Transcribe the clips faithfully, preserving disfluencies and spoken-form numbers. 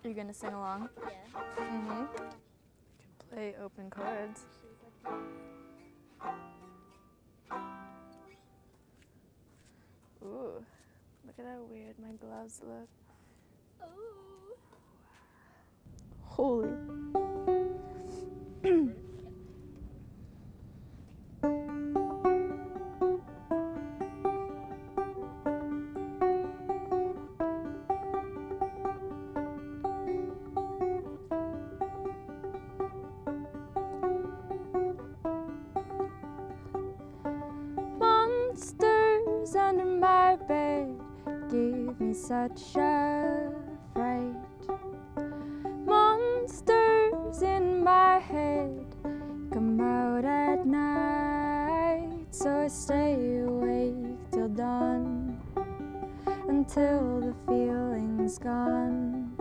you gonna sing along? Yeah. Mm-hmm. You can play open chords. Ooh, look at how weird my gloves look. Ooh. Holy. Monsters under my bed give me such a fright. Monsters in my head come out at night, so I stay awake till dawn, until the feeling's gone.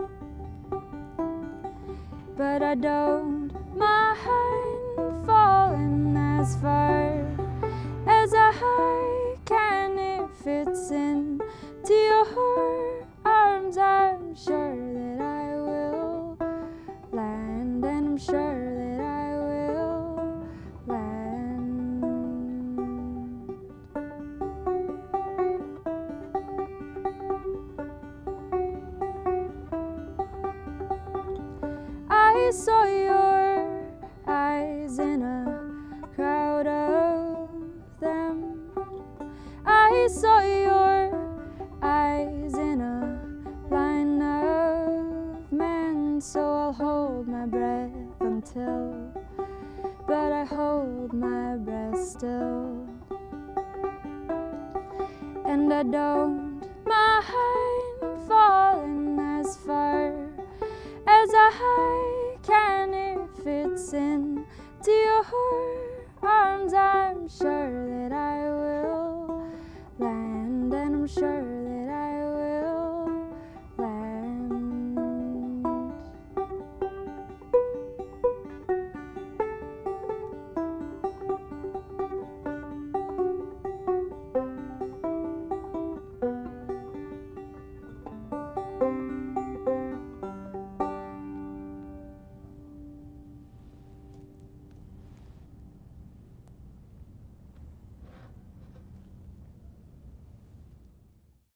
But I don't mind falling as far as I can if it's in to your arms. I'm sure that I will land, and I'm sure that I will land. I saw your eyes in a crowd of them. I saw your eyes in a line of men, so I'll hold my breath until, but I hold my breath still. And I don't mind falling as far as I can if it's in to your arms. I'm sure that I will land, and I'm sure